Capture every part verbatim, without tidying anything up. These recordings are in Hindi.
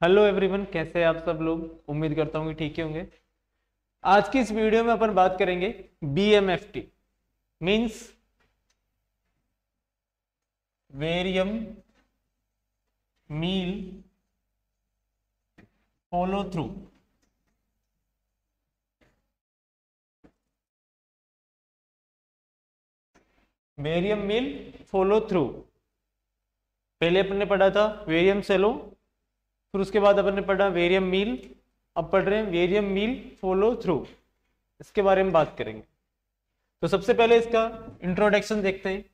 हेलो एवरीवन, कैसे हैं आप सब लोग। उम्मीद करता हूँ कि ठीक ही होंगे। आज की इस वीडियो में अपन बात करेंगे B M F T means barium meal follow through. Barium meal follow through पहले अपन ने पढ़ा था वेरियम सेलो, फिर उसके बाद अपन ने पढ़ा वेरियम मील, अब पढ़ रहे हैं वेरियम मील फॉलो थ्रू। इसके बारे में बात करेंगे। तो सबसे पहले इसका इंट्रोडक्शन देखते हैं।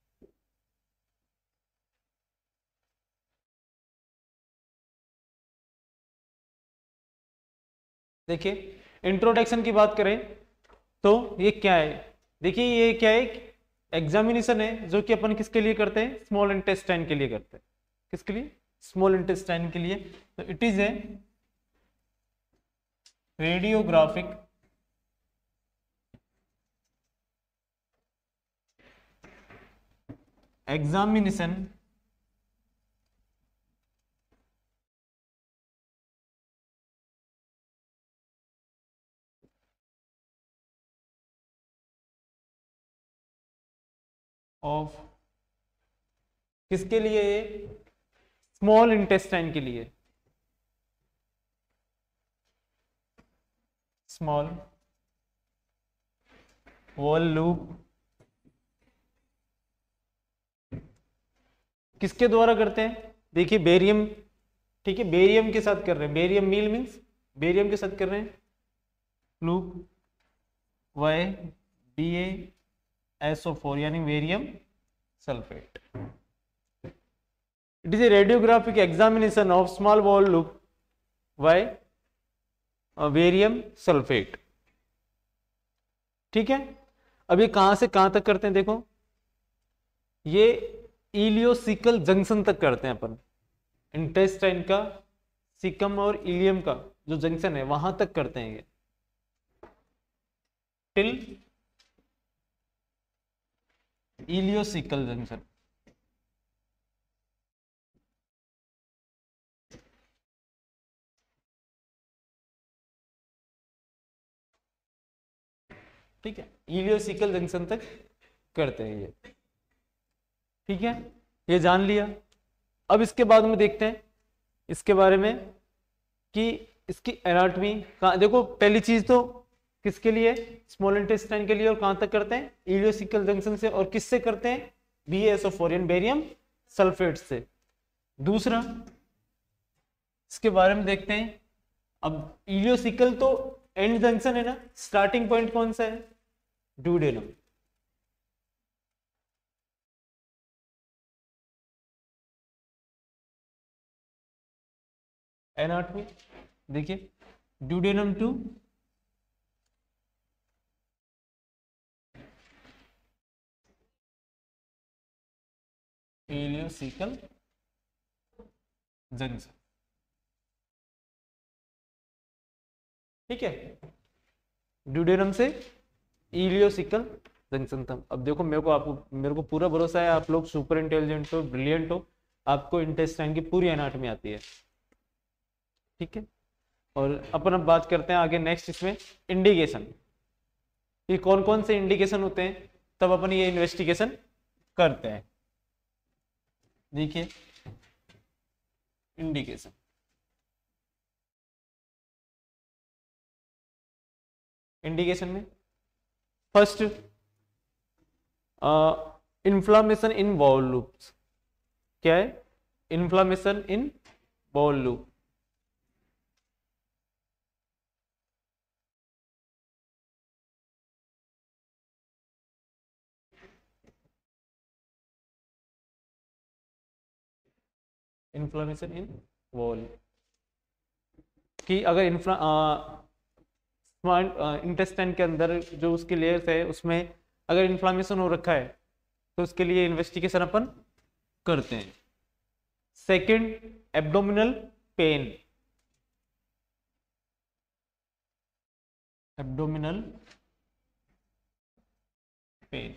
देखिए, इंट्रोडक्शन की बात करें तो ये क्या है। देखिए, ये क्या है, एग्जामिनेशन है जो कि अपन किसके लिए करते हैं, स्मॉल इंटेस्टाइन के लिए करते हैं। किसके लिए? स्मॉल इंटेस्टाइन के लिए। तो it is a radiographic examination of, किसके लिए? स्मॉल इंटेस्टाइन के लिए। स्मॉल वॉल लूप किसके द्वारा करते हैं? देखिए, बेरियम, ठीक है, बेरियम के साथ कर रहे हैं। बेरियम मील मीन्स बेरियम के साथ कर रहे हैं। Loop by B S O four यानी barium sulphate. It is a radiographic examination of small bowel loop by barium sulphate. ठीक है, अब ये कहां से कहां तक करते हैं? देखो, ये इलियोसिकल जंक्शन तक करते हैं अपन। इंटेस्टाइन का सिकम और इलियम का जो जंक्शन है वहां तक करते हैं ये, टिल इलियोसिकल जंक्शन। ठीक है, इलियोसिकल जंक्शन तक करते हैं ये। ठीक है, ये जान लिया। अब इसके बाद में देखते हैं इसके बारे में कि इसकी एनाटॉमी का। देखो, पहली चीज तो किसके लिए? स्मॉल इंटेस्टाइन के लिए। और कहां तक करते हैं? इलियोसिकल जंक्शन से। और किससे करते हैं? B S O four barium sulphate से। दूसरा, इसके बारे में देखते हैं। अब इलियोसिकल तो एंड जंक्शन है ना, स्टार्टिंग पॉइंट कौन सा है? ड्यूडेनम। एनाटॉमी देखिए, ड्यूडेनम टू इलियोसिकल जंक्शन। ठीक है, ड्यूडेनम से इलियोसिकल जंक्शन तक। अब देखो, मेरे को आपको मेरे को पूरा भरोसा है आप लोग सुपर इंटेलिजेंट हो, ब्रिलियंट हो, आपको इंटेस्टाइन की पूरी एनाटॉमी आती है। ठीक है, और अपन अब बात करते हैं आगे नेक्स्ट इसमें इंडिकेशन। ये कौन कौन से इंडिकेशन होते हैं, तब अपन ये इन्वेस्टिगेशन करते हैं। देखिए, इंडिकेशन, इंडिकेशन में first inflammation in bowel loops. क्या है? Inflammation in bowel loop. Inflammation in bowel कि अगर इन्फ्ला इंटेस्टाइन के अंदर जो उसकी लेयर्स है उसमें अगर इन्फ्लामेशन हो रखा है तो उसके लिए इन्वेस्टिगेशन अपन करते हैं। Second, abdominal pain. Abdominal pain,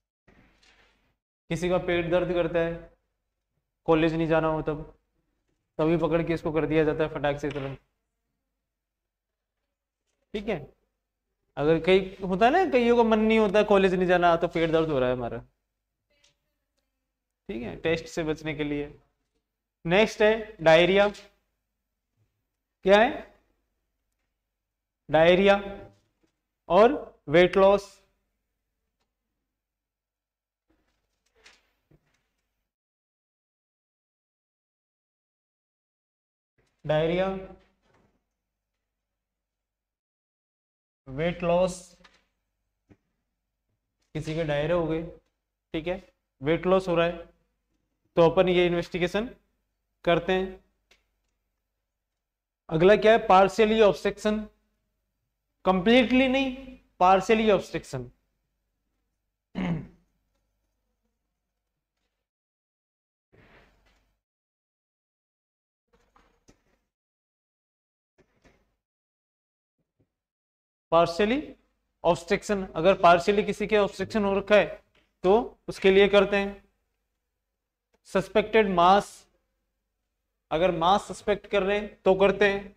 किसी का पेट दर्द करता है, कॉलेज नहीं जाना हो तब, तभी पकड़ के इसको कर दिया जाता है फटाक से तुरंत। ठीक है, अगर कई होता है ना, कईयों का मन नहीं होता कॉलेज नहीं जाना, तो पेट दर्द हो रहा है हमारा, ठीक है, टेस्ट से बचने के लिए। नेक्स्ट है डायरिया। क्या है? डायरिया और weight loss. Diarrhoea, weight loss, किसी के डायरिया हो गए, ठीक है, वेट लॉस हो रहा है, तो अपन ये इन्वेस्टिगेशन करते हैं। अगला क्या है? पार्शियली ऑब्स्ट्रक्शन, कंप्लीटली नहीं, पार्शियली ऑब्स्ट्रक्शन। पार्शियली ऑब्स्ट्रक्शन, अगर पार्शियली किसी के ऑब्स्ट्रक्शन हो रखा है तो उसके लिए करते हैं। सस्पेक्टेड मास, अगर मास सस्पेक्ट कर रहे हैं तो करते हैं।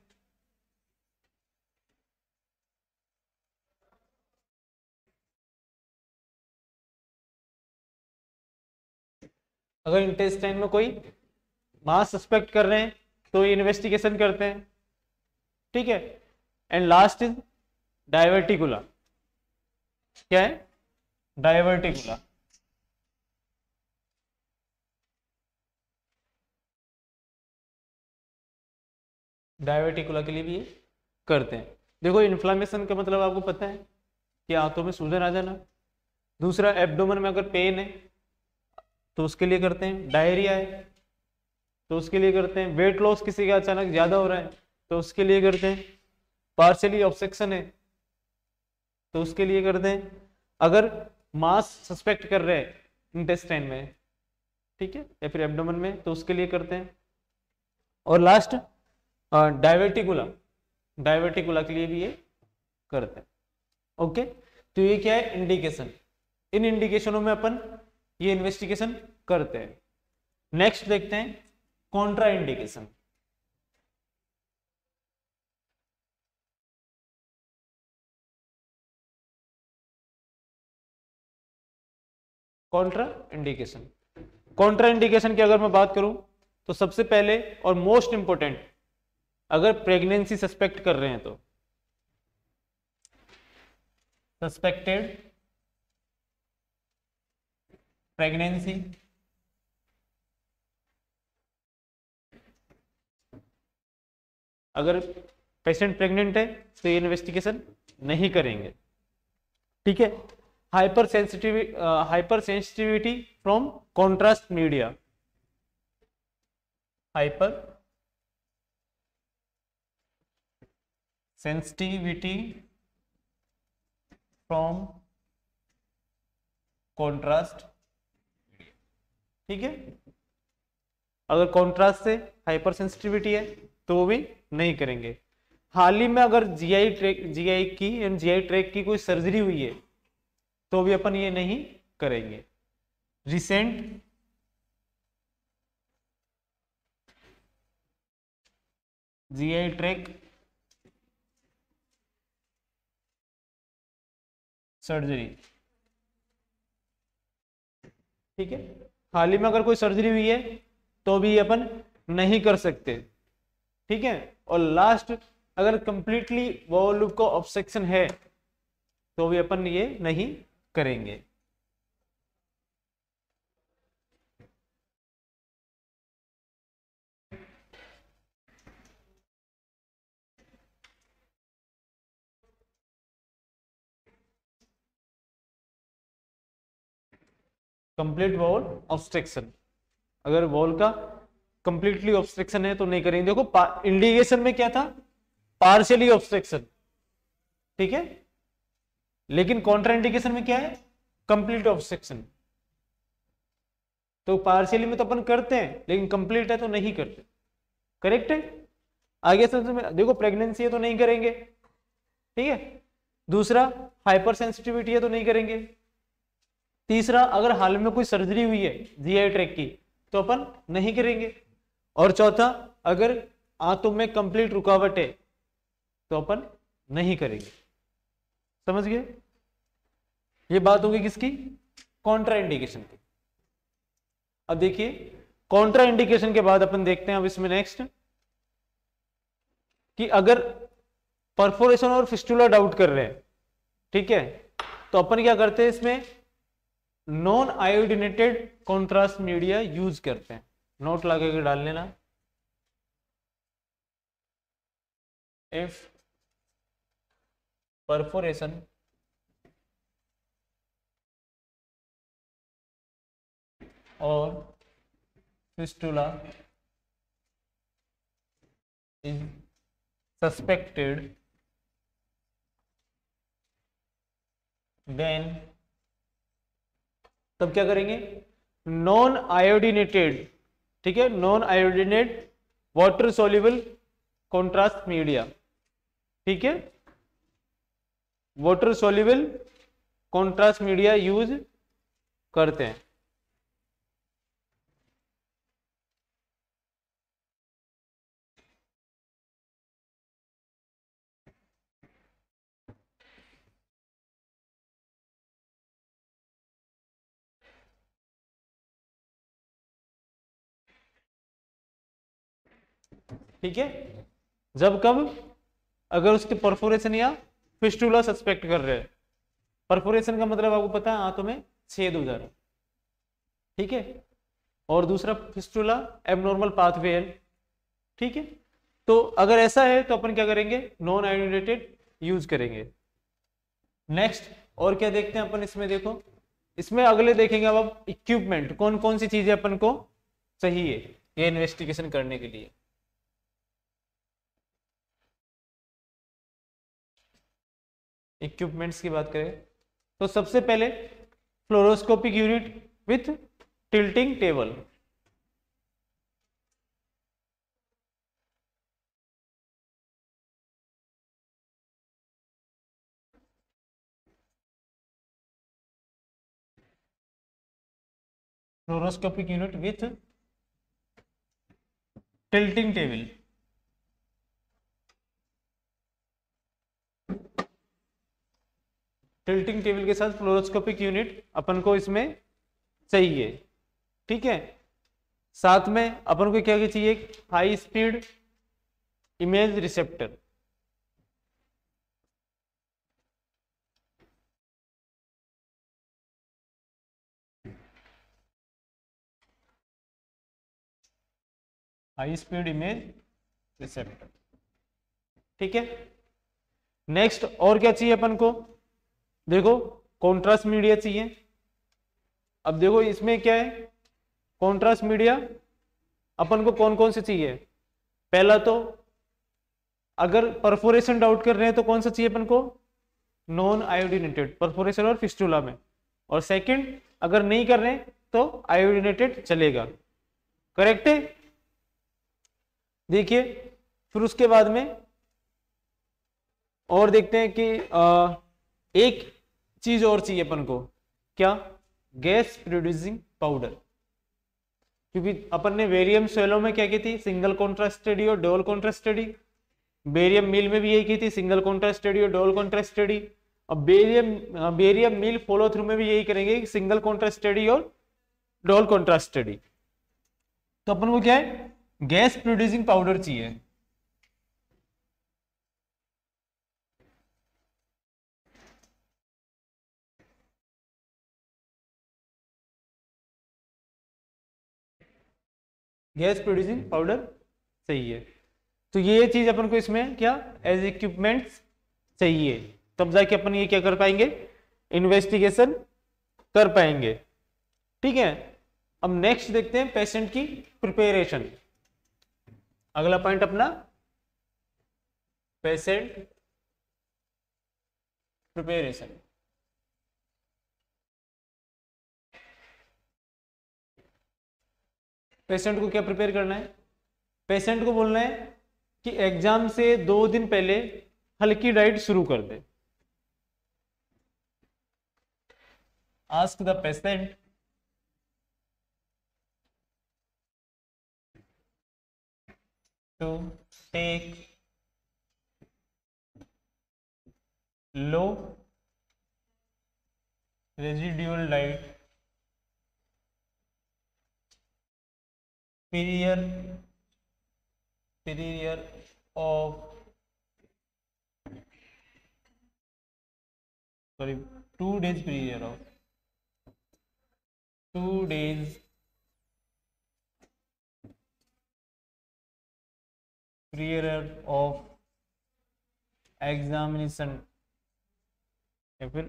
अगर इंटेस्टाइन में कोई मास सस्पेक्ट कर रहे हैं तो इन्वेस्टिगेशन करते हैं, ठीक है। And last is diverticula. क्या है? डायवर्टिकुला। डायवर्टिकुला के लिए भी ये करते हैं। देखो, इन्फ्लामेशन का मतलब आपको पता है कि आंतों में सूजन आ जाना। दूसरा, एब्डोमेन में अगर पेन है तो उसके लिए करते हैं। डायरिया है तो उसके लिए करते हैं। वेट लॉस किसी का अचानक ज्यादा हो रहा है तो उसके लिए करते हैं। पार्शियली ऑब्स्ट्रक्शन है तो उसके लिए करते हैं। अगर मास सस्पेक्ट कर रहे हैं इंटेस्टाइन में, ठीक है, या फिर एब्डोमेन में, तो उसके लिए करते हैं। और लास्ट डायवर्टिकुला, डायवर्टिकुला के लिए भी ये करते हैं। ओके, तो ये क्या है? इंडिकेशन। इन इंडिकेशनों में अपन ये इन्वेस्टिगेशन करते हैं। नेक्स्ट देखते हैं contraindication. Contraindication, contraindication की अगर मैं बात करूं तो सबसे पहले और मोस्ट इंपोर्टेंट, अगर प्रेगनेंसी सस्पेक्ट कर रहे हैं तो सस्पेक्टेड प्रेगनेंसी, अगर पेशेंट प्रेग्नेंट है तो ये इन्वेस्टिगेशन नहीं करेंगे, ठीक है। Hypersensitivity, hypersensitivity from contrast media, hypersensitivity from contrast, ठीक है। अगर कॉन्ट्रास्ट से हाइपर सेंसिटिविटी है तो वो भी नहीं करेंगे। हाल ही में अगर जीआई ट्रैक, जीआई की एंड जीआई ट्रैक की कोई सर्जरी हुई है तो भी अपन ये नहीं करेंगे। रिसेंट जीआई ट्रैक सर्जरी, ठीक है, हाल ही में अगर कोई सर्जरी हुई है तो भी अपन नहीं कर सकते, ठीक है। और लास्ट, अगर कंप्लीटली वॉल्व का ऑब्स्ट्रक्शन है तो भी अपन ये नहीं करेंगे। कंप्लीट वॉल ऑब्स्ट्रक्शन, अगर वॉल का कंप्लीटली ऑब्स्ट्रक्शन है तो नहीं करेंगे। देखो, इंडिकेशन में क्या था? पार्शियली ऑब्स्ट्रक्शन, ठीक है, लेकिन कॉन्ट्रा इंडिकेशन में क्या है? Complete obstruction. तो पार्शियली में तो अपन करते हैं लेकिन कंप्लीट है तो नहीं करते, करेक्ट है। आगे से देखो, प्रेगनेंसी है तो नहीं करेंगे, ठीक है। दूसरा, हाइपर सेंसिटिविटी है तो नहीं करेंगे। तीसरा, अगर हाल में कोई सर्जरी हुई है जीआई ट्रैक की तो अपन नहीं करेंगे। और चौथा, अगर आंतों में कंप्लीट रुकावट है तो अपन नहीं करेंगे। समझ गए? ये बात होगी किसकी? कॉन्ट्रा इंडिकेशन की। अब देखिए कॉन्ट्रा इंडिकेशन के बाद अपन देखते हैं अब इसमें नेक्स्ट कि अगर परफोरेशन और फिस्टुला डाउट कर रहे हैं, ठीक है, तो अपन क्या करते हैं इसमें non iodinated contrast media use करते हैं। नोट लगा के डाल लेना। इफ परफोरेशन और फिस्टुला is suspected, then तब क्या करेंगे? नॉन आयोडिनेटेड, ठीक है, non iodinate water soluble contrast media, ठीक है, water soluble contrast media use करते हैं। ठीक है, जब कब? अगर उसके परफोरेशन या फिस्टुला सस्पेक्ट कर रहे हैं। परफोरेशन का मतलब आपको पता है आंतों में छेद हो जा रहा है, ठीक है, और दूसरा फिस्टुला एबनॉर्मल पाथवे है, ठीक है। तो अगर ऐसा है तो अपन क्या करेंगे? नॉन आयोडिनेटेड यूज करेंगे। नेक्स्ट और क्या देखते हैं अपन इसमें? देखो इसमें अगले देखेंगे अब अब इक्विपमेंट कौन कौन सी चीजें अपन को चाहिए ये इन्वेस्टिगेशन करने के लिए। इक्विपमेंट्स की बात करें तो सबसे पहले fluoroscopic unit with tilting table, fluoroscopic unit with tilting table, tilting table के साथ फ्लोरोस्कोपिक यूनिट अपन को इसमें चाहिए, ठीक है। साथ में अपन को क्या क्या चाहिए? High speed image receptor, high speed image receptor, ठीक है। नेक्स्ट और क्या चाहिए अपन को? देखो कॉन्ट्रास्ट मीडिया चाहिए। अब देखो इसमें क्या है? कॉन्ट्रास्ट मीडिया अपन को कौन कौन से चाहिए? पहला तो अगर परफोरेशन डाउट कर रहे हैं तो कौन सा चाहिए अपन को? नॉन आयोडिनेटेड, परफोरेशन और फिस्टुला में। और सेकंड अगर नहीं कर रहे हैं तो आयोडिनेटेड चलेगा, करेक्ट है। देखिए फिर उसके बाद में और देखते हैं कि आ, एक चीज और चाहिए अपन को, क्या? गैस प्रोड्यूसिंग पाउडर, क्योंकि अपन ने वेरियम सोलो में क्या की थी? सिंगल कॉन्ट्रास्ट स्टडी और double contrast study. Barium meal में भी यही की थी, सिंगल कॉन्ट्रास्ट स्टडी और डबल कॉन्ट्रास्ट स्टडी। अब barium barium meal follow through में भी यही करेंगे, सिंगल कॉन्ट्रास्ट स्टडी और डबल कॉन्ट्रास्ट स्टडी। तो अपन को क्या है? गैस प्रोड्यूसिंग पाउडर चाहिए। गैस प्रोड्यूसिंग पाउडर चाहिए। तो ये चीज अपन को इसमें क्या एज इक्विपमेंट्स चाहिए, तब जाके अपन ये क्या कर पाएंगे? इन्वेस्टिगेशन कर पाएंगे, ठीक है। अब नेक्स्ट देखते हैं पेशेंट की प्रिपरेशन। अगला पॉइंट अपना पेशेंट प्रिपरेशन। पेशेंट को क्या प्रिपेयर करना है? पेशेंट को बोलना है कि एग्जाम से दो दिन पहले हल्की डाइट शुरू कर दे। Ask the patient to take low residual diet period period of sorry two days period of two days period of examination या फिर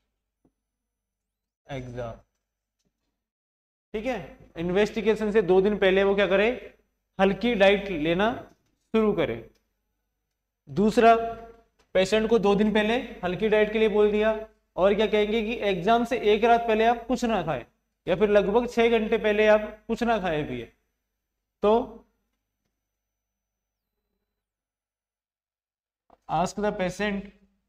एग्जाम। ठीक है, इन्वेस्टिगेशन से दो दिन पहले वो क्या करे, हल्की डाइट लेना शुरू करे। दूसरा, पेशेंट को दो दिन पहले हल्की डाइट के लिए बोल दिया, और क्या कहेंगे कि एग्जाम से एक रात पहले आप कुछ ना खाएं, या फिर लगभग छह घंटे पहले आप कुछ ना खाए पिए। तो ask the patient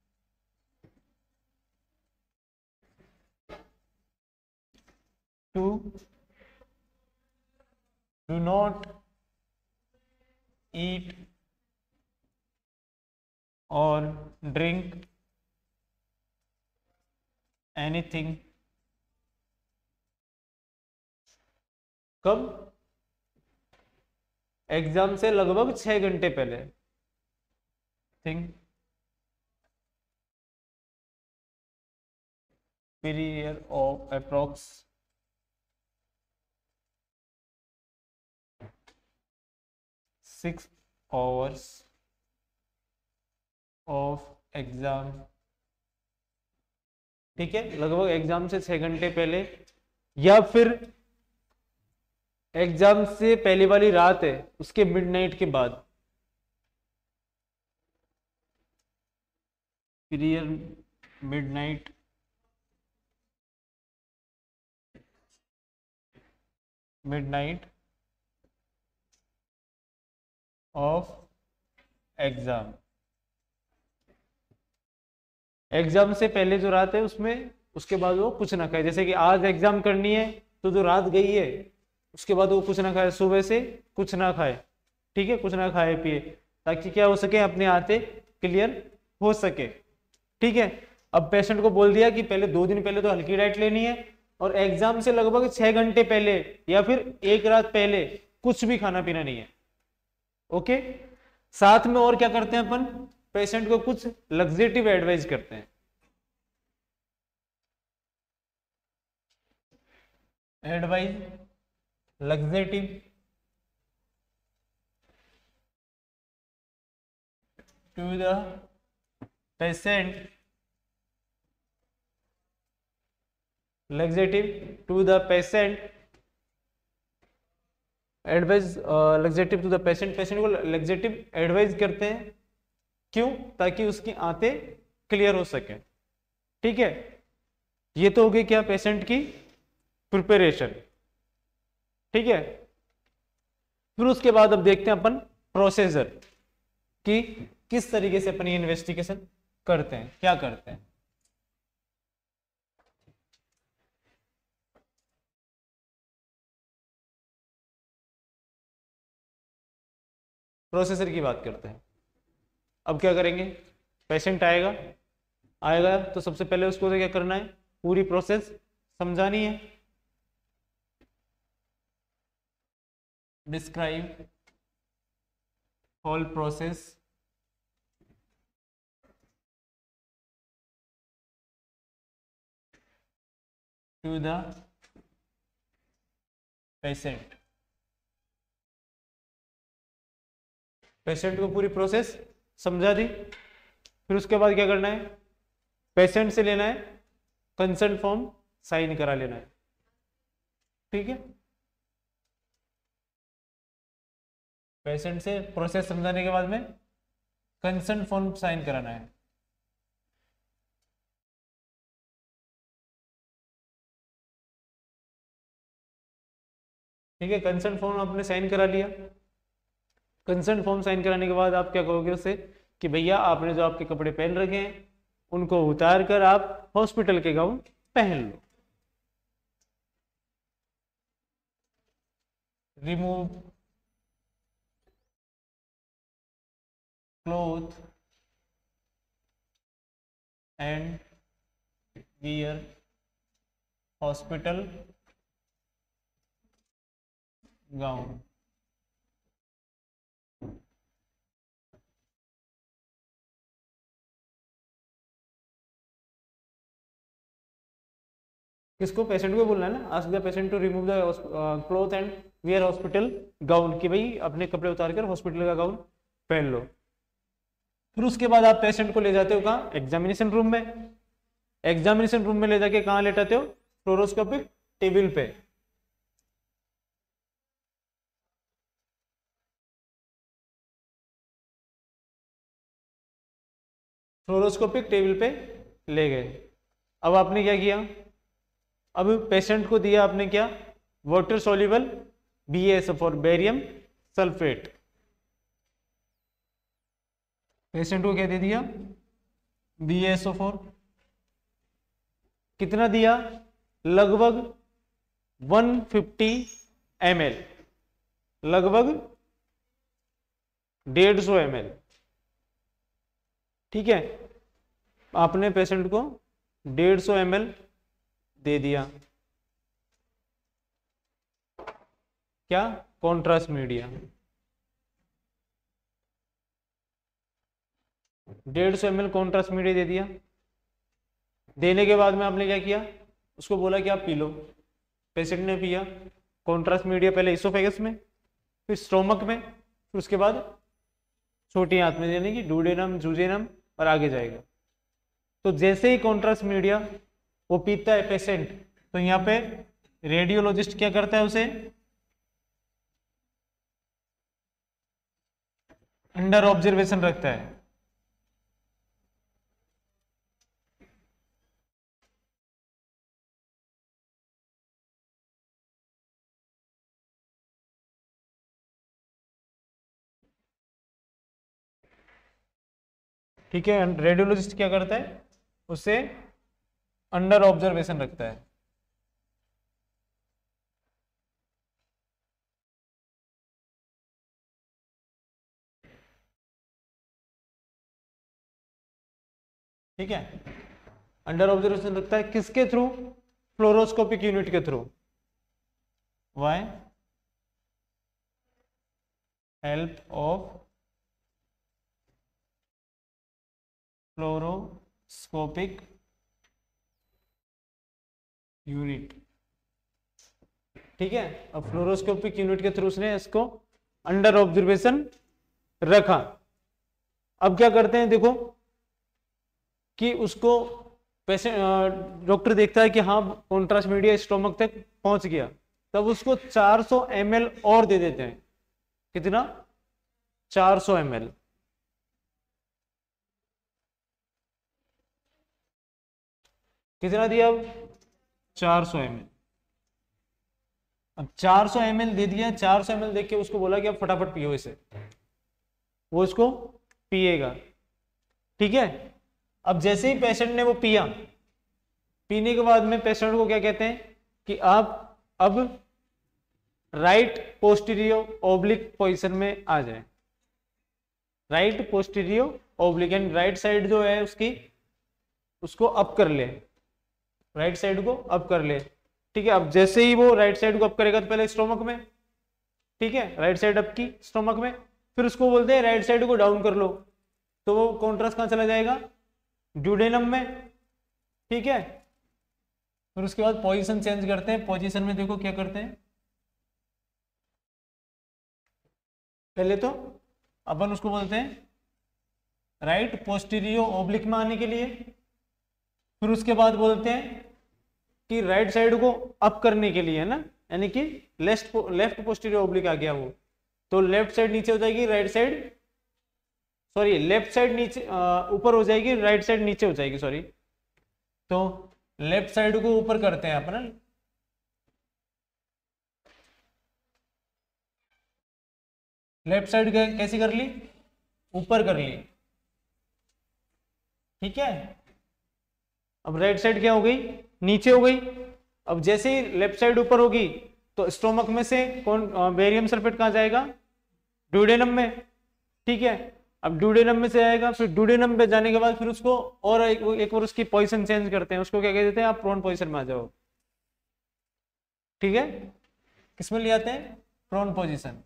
to do not eat or drink anything। कब? एग्जाम से लगभग छह घंटे पहले। Thing period of approx six hours of exam. ठीक है, लगभग एग्जाम से छह घंटे पहले, या फिर एग्जाम से पहले वाली रात है उसके मिडनाइट के बाद। Period midnight midnight of exam. Exam से पहले जो रात है उसमें, उसके बाद वो कुछ ना खाए। जैसे कि आज एग्जाम करनी है तो जो रात गई है उसके बाद वो कुछ ना खाए, सुबह से कुछ ना खाए। ठीक है, कुछ ना खाए पिए, ताकि क्या हो सके, अपने आते क्लियर हो सके। ठीक है, अब पेशेंट को बोल दिया कि पहले दो दिन पहले तो हल्की डाइट लेनी है, और एग्जाम से लगभग छह घंटे पहले या फिर एक रात पहले कुछ भी खाना पीना नहीं है। ओके, साथ में और क्या करते हैं अपन, पेशेंट को कुछ लग्जेटिव एडवाइस करते हैं। Advice laxative to the patient laxative to the patient advice laxative to the patient patient को लग्जेटिव एडवाइस करते हैं। क्यों? ताकि उसकी आंतें क्लियर हो सके। ठीक है, ये तो हो गई क्या, पेशेंट की प्रिपरेशन। ठीक है, फिर उसके बाद अब देखते हैं अपन प्रोसीजर कि किस तरीके से अपन ये इन्वेस्टिगेशन करते हैं, क्या करते हैं। प्रोसेसर की बात करते हैं। अब क्या करेंगे, पेशेंट आएगा आएगा तो सबसे पहले उसको तो क्या करना है, पूरी प्रोसेस समझानी है। Describe whole process to the patient. Patient को पूरी प्रोसेस समझा दी। फिर उसके बाद क्या करना है, पेशेंट से लेना है कंसर्न फॉर्म, साइन करा लेना है। ठीक है, पेशेंट से प्रोसेस समझाने के बाद में कंसर्न फॉर्म साइन कराना है। ठीक है, कंसर्न फॉर्म आपने साइन करा लिया। कंसर्न फॉर्म साइन कराने के बाद आप क्या कहोगे उससे कि भैया आपने जो आपके कपड़े पहन रखे हैं उनको उतार कर आप हॉस्पिटल के गाउन पहन लो। Remove cloth and wear hospital gown. किसको? पेशेंट को बोलना है ना, ask the patient to remove the cloth and wear hospital gown, कि भाई अपने कपड़े उतार कर हॉस्पिटल का गाउन पहन लो। फिर उसके बाद आप पेशेंट को ले जाते हो कहाँ? एग्जामिनेशन रूम में। एग्जामिनेशन रूम में ले जाके कहाँ लेटाते हो? फ्लोरोस्कोपिक टेबल पे। फ्लोरोस्कोपिक टेबल पे ले गए। अब आपने क्या किया? अब पेशेंट को दिया आपने क्या? Water soluble B A S O four, barium sulphate. Patient को क्या दे दिया? B A S O four. कितना दिया? लगभग एक सौ पचास एम एल, लगभग डेढ़ सौ एम एल। ठीक है, आपने पेशेंट को डेढ़ सौ एम एल दे दिया। क्या? Contrast media. डेढ़ सौ एम एल कॉन्ट्रास्ट मीडिया दे दिया। देने के बाद में आपने क्या किया? उसको बोला कि आप पी लो। पेशेंट ने पिया। कॉन्ट्रास्ट मीडिया पहले इसोफेगस में, फिर स्टोमक में, फिर उसके बाद छोटी आंत में, यानी कि डुडेनम, जूजेनम और आगे जाएगा। तो जैसे ही कॉन्ट्रास्ट मीडिया वो पीता है पेशेंट, तो यहाँ पे रेडियोलॉजिस्ट क्या करता है? उसे अंडर ऑब्जर्वेशन रखता है। ठीक है, रेडियोलॉजिस्ट क्या करता है? उसे अंडर ऑब्जर्वेशन रखता है। ठीक है, अंडर ऑब्जर्वेशन रखता है। किसके थ्रू? फ्लोरोस्कोपिक यूनिट के through. Why? Help of fluoroscopic unit. ठीक है, अब फ्लोरोस्कोपिक यूनिट के थ्रू उसने इसको अंडर ऑब्जर्वेशन रखा। अब क्या करते हैं? देखो कि उसको पेशेंट, डॉक्टर देखता है कि हाँ कॉन्ट्रास्ट मीडिया स्टोमक तक पहुंच गया, तब उसको चार सौ एम एल और दे देते हैं। कितना? चार सौ एम एल। कितना दिया? अब चार सौ एम एल। अब चार सौ एम एल दे दिया। चार सौ एम एल देख के उसको बोला कि अब फटाफट पियो इसे। वो इसको पिएगा। ठीक है, अब जैसे ही पेशेंट ने वो पिया, पीने के बाद में पेशेंट को क्या कहते हैं कि आप अब राइट पोस्टीरियो ओब्लिक पोजीशन में आ जाए। Right posterior oblique, and right side जो है उसकी, उसको अप कर ले, राइट साइड को अप कर ले। ठीक है, अब जैसे ही वो राइट साइड को अप करेगा तो पहले स्टोमक में, ठीक है, राइट साइड अप की स्टोमक में, फिर उसको बोलते हैं राइट साइड को डाउन कर लो, तो वो कॉन्ट्रास्ट कहां चला जाएगा? ड्यूडेनम में। ठीक है, फिर उसके बाद पोजीशन चेंज करते हैं। पोजीशन में देखो क्या करते हैं, पहले तो अपन उसको बोलते हैं राइट पोस्टीरियो ओब्लिक में आने के लिए, फिर उसके बाद बोलते हैं कि राइट साइड को अप करने के लिए, है ना, यानी कि लेफ्ट लेफ्ट पोस्टीरियो ओब्लिक आ गया वो, तो लेफ्ट साइड नीचे हो जाएगी, right side sorry left side नीचे ऊपर हो जाएगी, राइट साइड नीचे हो जाएगी, सॉरी। तो लेफ्ट साइड को ऊपर करते हैं अपन, लेफ्ट साइड कैसी कर ली? ऊपर कर ली। ठीक है, अब राइट साइड क्या हो गई? नीचे हो गई। अब जैसे ही लेफ्ट साइड ऊपर होगी तो स्टोमक में से कौन बेरियम सल्फेट कहां जाएगा? ड्यूडेनम में। ठीक है, अब ड्यूडेनम में से आएगा, फिर ड्यूडेनम पे जाने के बाद फिर उसको और एक, एक बार उसकी पोजीशन चेंज करते हैं, उसको क्या कह देते हैं, आप प्रोन पोजीशन में आ जाओ। ठीक है, किसमें ले आते हैं, प्रोन पोजीशन।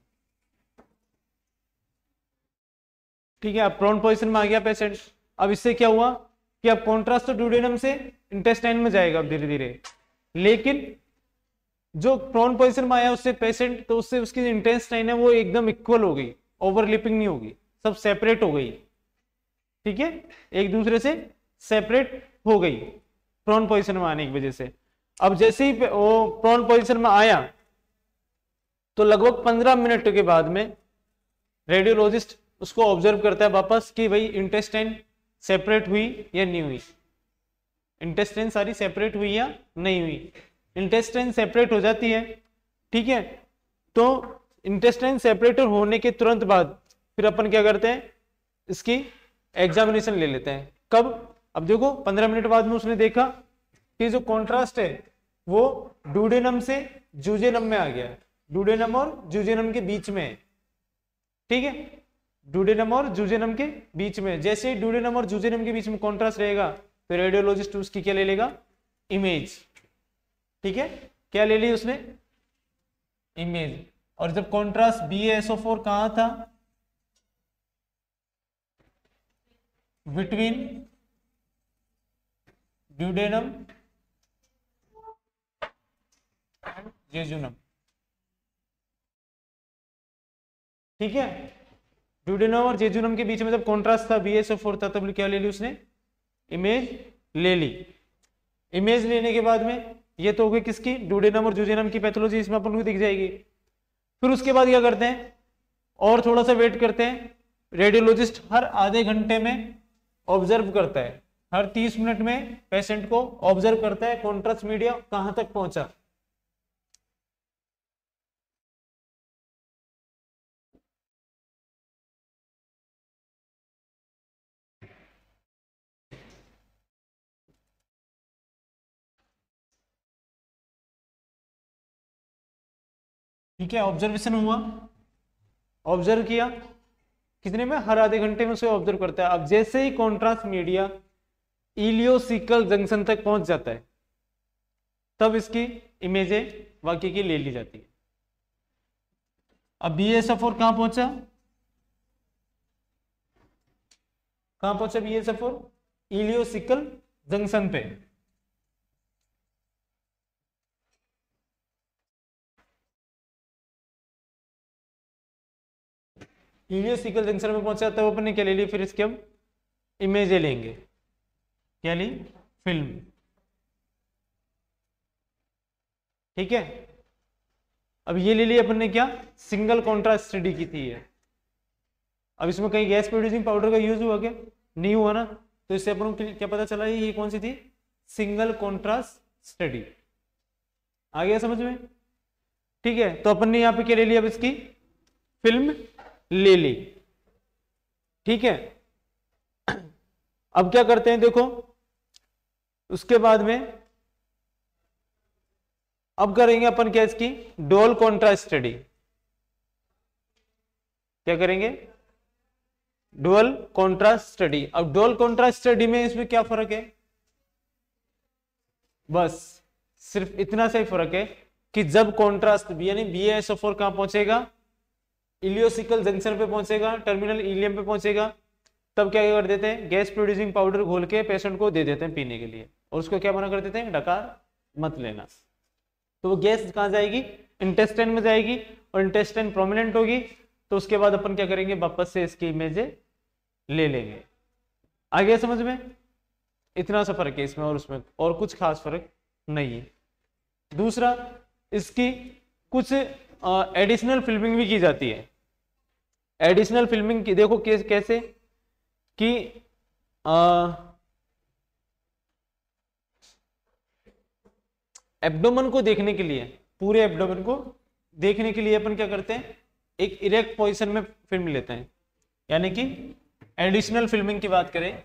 ठीक है, अब प्रोन पोजीशन में आ गया पेशेंट। अब इससे क्या हुआ कि अब कॉन्ट्रास्ट तो ड्यूडेनम से इंटेस्टाइन में जाएगा अब धीरे धीरे, लेकिन जो प्रोन पोजीशन में आया उससे पेशेंट, तो उससे उसकी इंटेस्टाइन है वो एकदम इक्वल हो गई, ओवरलिपिंग नहीं होगी, सब सेपरेट हो गई। ठीक है, एक दूसरे से सेपरेट हो गई प्रोन पोजीशन में आने की वजह से। अब जैसे ही वो प्रोन पोजीशन में आया तो लगभग पंद्रह मिनट के बाद में रेडियोलॉजिस्ट उसको ऑब्जर्व करता है वापस कि भाई इंटेस्टाइन सेपरेट हुई या नहीं हुई, इंटेस्टाइन सारी सेपरेट हुई या नहीं हुई। इंटेस्टाइन सेपरेट हो जाती है, ठीक है, तो इंटेस्टाइन सेपरेट होने के तुरंत बाद फिर अपन क्या करते हैं, इसकी एग्जामिनेशन ले लेते हैं। कब, अब देखो पंद्रह मिनट बाद में उसने देखा कि जो कॉन्ट्रास्ट है वो ड्यूडेनम से जूजेनम में आ गया, ड्यूडेनम और जूजेनम के बीच में। ठीक है, ड्यूडेनम और जूजेनम के बीच में, जैसे ही ड्यूडेनम और जूजेनम के बीच में कॉन्ट्रास्ट रहेगा तो रेडियोलॉजिस्ट उसकी क्या ले लेगा, इमेज। ठीक है, क्या ले ली उसने, इमेज। और जब contrast B S O four कहां था, बिटवीन ड्यूडेनम एंड जेजुनम। ठीक है, ड्यूडेनम और जेजुनम के बीच में जब कॉन्ट्रास्ट था बी एस ओ फोर था, तब क्या ले ली उसने, इमेज ले ली। इमेज लेने के बाद में ये तो हो गई किसकी, ड्यूडेनम और जूजेनम की पैथोलॉजी इसमें अपन को दिख जाएगी। फिर उसके बाद क्या करते हैं, और थोड़ा सा वेट करते हैं। रेडियोलॉजिस्ट हर आधे घंटे में ऑब्जर्व करता है, हर तीस मिनट में पेशेंट को ऑब्जर्व करता है कॉन्ट्रास्ट मीडिया कहां तक पहुंचा। ठीक है, ऑब्जर्वेशन हुआ, ऑब्जर्व किया कितने में, हर आधे घंटे में उसे ऑब्जर्व करता है। अब जैसे ही कॉन्ट्रास्ट मीडिया इलियोसिकल जंक्शन तक पहुंच जाता है तब इसकी इमेजें वाकई की ले ली जाती है। अब बी एस एफ फोर कहां पहुंचा, कहां पहुंचा B S F four, ileocaecal junction पे। इलियोसिकल जंक्शन में पहुंचा तब अपन ने क्या ले ली, फिर इसके हम इमेजें लेंगे, क्या ली, फिल्म। ठीक है, अब ये ले ली अपन ने क्या, सिंगल कॉन्ट्रास्ट स्टडी की थी ये। अब इसमें कहीं गैस प्रोड्यूसिंग पाउडर का यूज हुआ क्या, नहीं हुआ ना, तो इससे अपन को क्या पता चला, ये कौन सी थी, सिंगल कॉन्ट्रास्ट स्टडी। आ गया समझ में। ठीक है, तो अपन ने यहाँ पे क्या ले लिया, अब इसकी फिल्म ले ली। ठीक है, अब क्या करते हैं देखो, उसके बाद में अब करेंगे अपन क्या, इसकी डुअल कॉन्ट्रास्ट स्टडी। क्या करेंगे, डुअल कॉन्ट्रास्ट स्टडी। अब डुअल कॉन्ट्रास्ट स्टडी में इसमें क्या फर्क है, बस सिर्फ इतना सा ही फर्क है कि जब कॉन्ट्रास्ट यानी बी एस ओ फोर कहां पहुंचेगा, इलियोसिकल जंक्शन पे पहुंचेगा, टर्मिनल इलियम पे पहुंचेगा, तब क्या कर देते हैं, गैस प्रोड्यूसिंग पाउडर घोल के पेशेंट को दे देते हैं पीने के लिए, और उसको क्या मना कर देते हैं, डकार मत लेना। तो वो गैस कहां जाएगी, इंटेस्टाइन में जाएगी, और इंटेस्टाइन प्रोमिनेंट होगी, तो उसके बाद अपन क्या करेंगे, वापस से इसकी इमेजें ले लेंगे। आ गया समझ में, इतना सा फर्क है इसमें और उसमें, और कुछ खास फर्क नहीं है। दूसरा, इसकी कुछ एडिशनल फिल्मिंग भी की जाती है। एडिशनल फिल्मिंग की देखो कैसे कि एब्डोमेन को देखने के लिए, पूरे एब्डोमेन को देखने के लिए अपन क्या करते हैं, एक इरेक्ट पोजीशन में फिल्म लेते हैं। यानी कि एडिशनल फिल्मिंग की बात करें,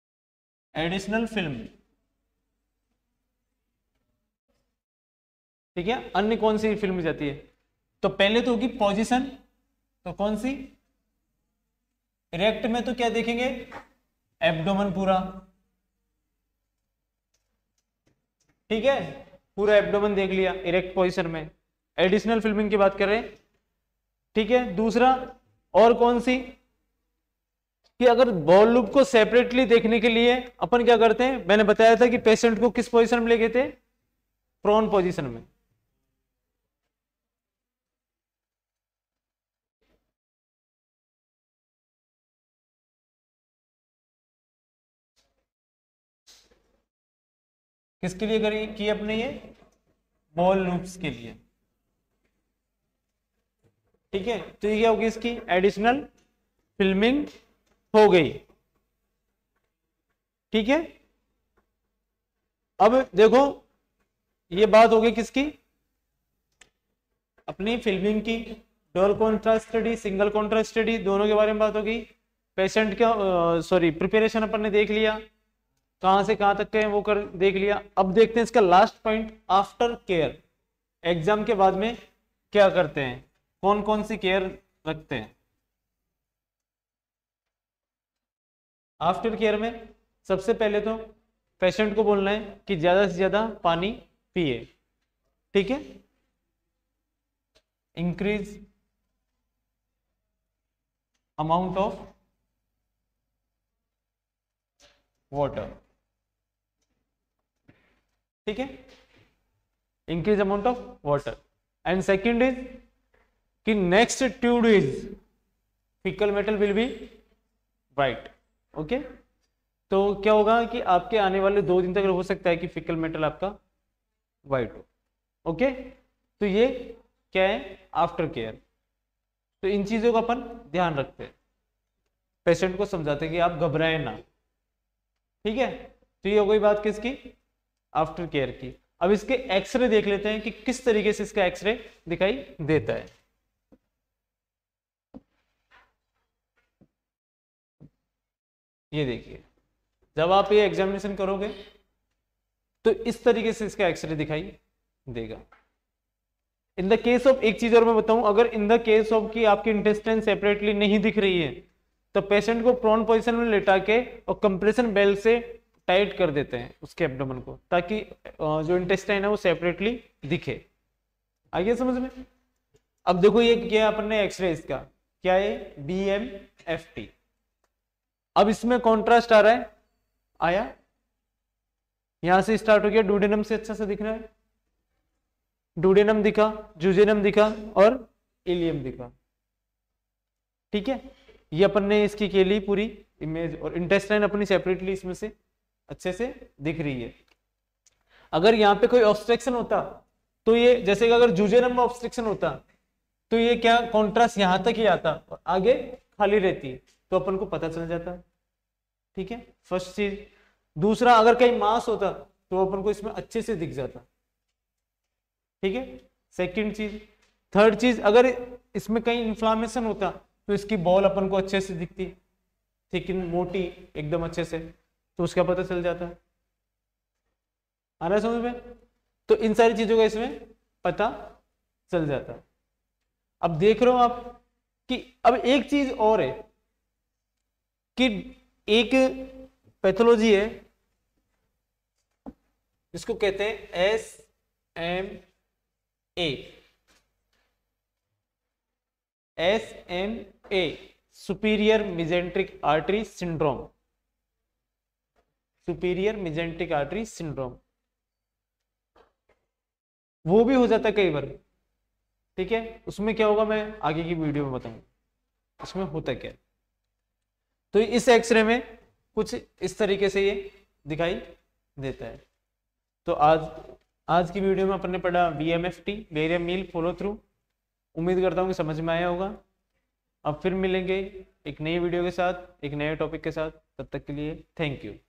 एडिशनल फिल्म, ठीक है, अन्य कौन सी फिल्म जाती है? तो पहले तो होगी पोजीशन, तो कौन सी? इरेक्ट में तो क्या देखेंगे? एब्डोमेन पूरा, ठीक है, पूरा एब्डोमेन देख लिया इरेक्ट पोजीशन में। एडिशनल फिल्मिंग की बात कर रहे हैं, ठीक है। दूसरा और कौन सी कि अगर बॉल लूप को सेपरेटली देखने के लिए अपन क्या करते हैं, मैंने बताया था कि पेशेंट को किस पोजीशन में ले गए थे? प्रोन पोजीशन में। किसके लिए करी की अपने? ये बॉल लूप्स के लिए, ठीक है। तो ये क्या होगी? इसकी एडिशनल फिल्मिंग हो गई, ठीक है। अब देखो ये बात हो गई किसकी? अपनी फिल्मिंग की। Double contrast study, single contrast study, दोनों के बारे में बात हो गई। पेशेंट का सॉरी प्रिपरेशन अपन ने देख लिया, कहां से कहां तक के वो कर देख लिया। अब देखते हैं इसका last point, after care. Exam के बाद में क्या करते हैं, कौन कौन सी केयर रखते हैं? आफ्टर केयर में सबसे पहले तो पेशेंट को बोलना है कि ज्यादा से ज्यादा पानी पिए, ठीक है। इंक्रीज अमाउंट ऑफ वाटर, ठीक है, increase amount of water. And second is कि next two days faecal matter will be white, okay. तो क्या होगा कि आपके आने वाले दो दिन तक हो सकता है कि फीकल मेटल आपका वाइट हो, ओके। तो ये क्या है? After care. तो इन चीजों का अपन ध्यान रखते हैं, पेशेंट को समझाते हैं कि आप घबराएं ना, ठीक है। तो ये हो गई बात किसकी? आफ्टर केयर की। अब इसके एक्सरे देख लेते हैं कि किस तरीके से इसका एक्सरे दिखाई देता है। ये देखिए, जब आप ये एग्जामिनेशन करोगे तो इस तरीके से इसका एक्सरे दिखाई देगा। इन द केस ऑफ, एक चीज और मैं बताऊं, अगर इन द केस ऑफ कि आपकी इंटेस्टाइन सेपरेटली नहीं दिख रही है तो पेशेंट को प्रोन पोजीशन में लेटा के और कंप्रेशन बेल्ट से टाइट कर देते हैं उसके एब्डोमेन को, ताकि जो इंटेस्टाइन है वो सेपरेटली दिखे। आइए समझ में। अब देखो ये किया अपन ने एक्सरे, इसका क्या है? B M F T. अब इसमें कॉन्ट्रास्ट आ रहा है, आया, यहां से स्टार्ट हो गया, डुडेनम से अच्छा से दिख रहा है, डुडेनम दिखा, जुजेनम दिखा और इलियम दिखा, ठीक है। ये अपन ने इसकी के लिए पूरी इमेज, और इंटेस्टाइन अपनी सेपरेटली इसमें से अच्छे से दिख रही है। अगर यहाँ पे कोई ऑब्स्ट्रक्शन होता तो ये, जैसे कि अगर जुजेनम में ऑब्स्ट्रक्शन होता तो ये क्या कॉन्ट्रास्ट यहां तक ही आता और आगे खाली रहती, तो अपन को पता चल जाता, ठीक है, फर्स्ट चीज। दूसरा, अगर कहीं मास होता तो अपन को इसमें अच्छे से दिख जाता, ठीक है, सेकंड चीज। थर्ड चीज, अगर इसमें कहीं इन्फ्लामेशन होता तो इसकी बॉल अपन को अच्छे से दिखती, थिकन, मोटी एकदम अच्छे से, तो उसका पता चल जाता है। आ रहा है समझ में? तो इन सारी चीजों का इसमें पता चल जाता है। अब देख रहे हो आप कि अब एक चीज और है कि एक पैथोलॉजी है जिसको कहते हैं S M A, S M A, superior mesenteric artery syndrome, superior mesenteric artery syndrome. वो भी हो जाता है कई बार, ठीक है। उसमें क्या होगा मैं आगे की वीडियो में बताऊंगा उसमें होता क्या है। तो इस एक्सरे में कुछ इस तरीके से ये दिखाई देता है। तो आज आज की वीडियो में अपन ने पढ़ा B M F T, barium meal follow through. उम्मीद करता हूँ कि समझ में आया होगा। अब फिर मिलेंगे एक नई वीडियो के साथ, एक नए टॉपिक के साथ। तब तक के लिए थैंक यू।